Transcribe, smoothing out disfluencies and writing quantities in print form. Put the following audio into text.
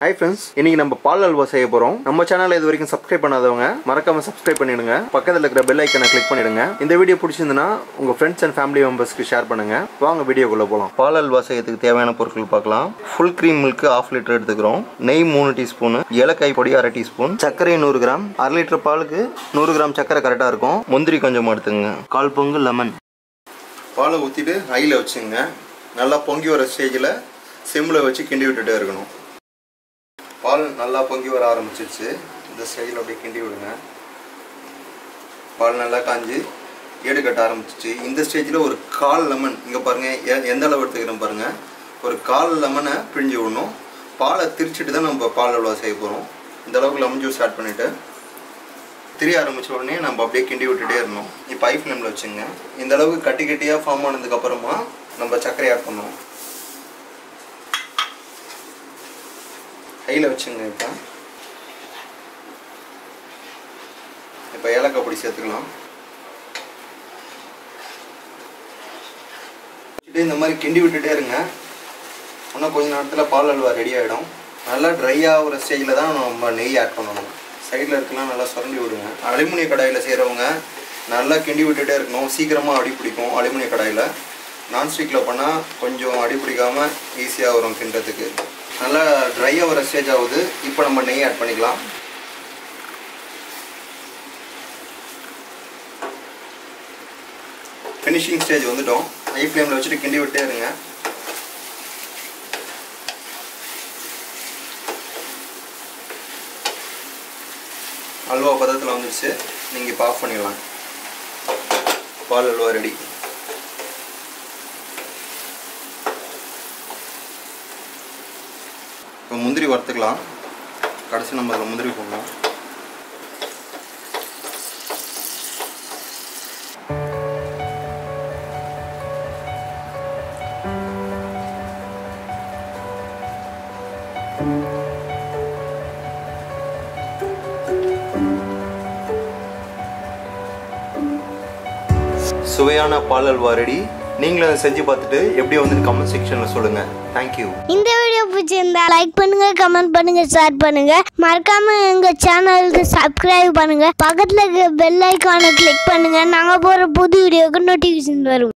Hi friends, இன்னைக்கு நம்ம பால் அல்வா செய்ய போறோம். நம்ம சேனலை இது வரைக்கும் சப்ஸ்கிரைப் பண்ணாதவங்க மறக்காம சப்ஸ்கிரைப் பண்ணிடுங்க. பக்கத்துல இருக்கிற பெல் ஐகானை கிளிக் பண்ணிடுங்க. இந்த வீடியோ பிடிச்சிருந்தா உங்க ஃப்ரெண்ட்ஸ் அண்ட் ஃபேமிலி மெம்பர்ஸ்க்கு ஷேர் பண்ணுங்க. வாங்க வீடியோக்குள்ள போலாம். பால் அல்வா செய்யறதுக்கு தேவையான பொருட்கள் பார்க்கலாம். ஃபுல் cream milk 1/2 லிட்டர் எடுத்துக்கிறோம். நெய் 3 டீஸ்பூன், ஏலக்காய் பொடி 1/2 டீஸ்பூன், சர்க்கரை 100 கிராம், 1/2 லிட்டர் பாலுக்கு 100 கிராம் சர்க்கரை கரெக்டா இருக்கும். முந்திரி கொஞ்சம் எடுத்துங்க. 1/4 பங்கு லெமன். பாலை ஊத்திட்டு ஹைல வச்சுங்க. நல்லா பொங்கி வர ஸ்டேஜ்ல சிம்ல வச்சு கிண்டி விட்டுட்டே இருக்கணும். பால் நல்லா பொங்கி வர ஆரம்பிச்சிருச்சு. இந்த ஸ்டைல் அப்படியே கிண்டி விடுங்க. பால் நல்லா காஞ்சி ஏடு கட்ட ஆரம்பிச்சிச்சு. இந்த ஸ்டேஜில் ஒரு 1/4 லெமன், இங்கே பாருங்கள் எந்த அளவு எடுத்துக்கிறேன் பாருங்கள், ஒரு 1/4 லெமனை பிழிஞ்சு விடணும். பாலை திரிச்சிட்டு தான் நம்ம பால் அல்வா செய்ய போகிறோம். இந்த அளவுக்கு லெமன் ஜூஸ் ஆட் பண்ணிவிட்டு திரி ஆரம்பித்த உடனே நம்ம அப்படியே கிண்டி விட்டுட்டே இருந்தோம். இப்போ ஹை ஃப்ளேமில் வச்சுங்க. இந்த அளவுக்கு கட்டி கட்டியாக ஃபார்ம் ஆனதுக்கப்புறமா நம்ம சர்க்கரை ஆட் பண்ணணும். ஹையில் வச்சுங்க. இப்போ ஏலக்காய் பொடி சேர்த்துக்கலாம். இந்த மாதிரி கிண்டி விட்டுட்டே இருங்க. இன்னும் கொஞ்ச நேரத்தில் பால் அல்வா ரெடி ஆகிடும். நல்லா ட்ரை ஆகிற ஸ்டேஜில் தான் நம்ம நெய் ஆட் பண்ணணும். சைடில் இருக்கலாம் நல்லா சுரண்டி விடுங்க. அலுமினிய கடாயில் செய்கிறவங்க நல்லா கிண்டி விட்டுட்டே இருக்கணும். சீக்கிரமாக அடி பிடிக்கும். அலுமினிய கடாயில் நான்ஸ்டிக்கில் பண்ணால் கொஞ்சம் அடி பிடிக்காமல் ஈஸியாக வரும் கிண்டுறதுக்கு. நல்லா ட்ரையாக வர ஸ்டேஜ் ஆகுது. இப்போ நம்ம நெய் ஆட் பண்ணிக்கலாம். ஃபினிஷிங் ஸ்டேஜ் வந்துட்டோம். ஹை ஃப்ளேமில் வச்சுட்டு கிண்டி விட்டே இருங்க. அல்வா பதத்தில் வந்துடுச்சு. நீங்கள் இப்போ ஆஃப் பண்ணிடலாம். பால் அல்வா ரெடி. இப்போ முந்திரி வறுத்துக்கலாம். கடைசி நம்ம அதில் முந்திரி போடணும். சுவையான பால் அல்வா ரெடி. நீங்களும் அதை செஞ்சு பார்த்துட்டு எப்படி வந்து கமெண்ட் செக்ஷன்ல சொல்லுங்க. தேங்க்யூ. இந்த வீடியோ பிடிச்சிருந்தா லைக் பண்ணுங்க, கமெண்ட் பண்ணுங்க, ஷேர் பண்ணுங்க. மறக்காம எங்க சேனலுக்கு சப்ஸ்கிரைப் பண்ணுங்க. பக்கத்துல இருக்க பெல் ஐகானை கிளிக் பண்ணுங்க. நாங்க போற புது வீடியோக்கு நோட்டிஃபிகேஷன் வரும்.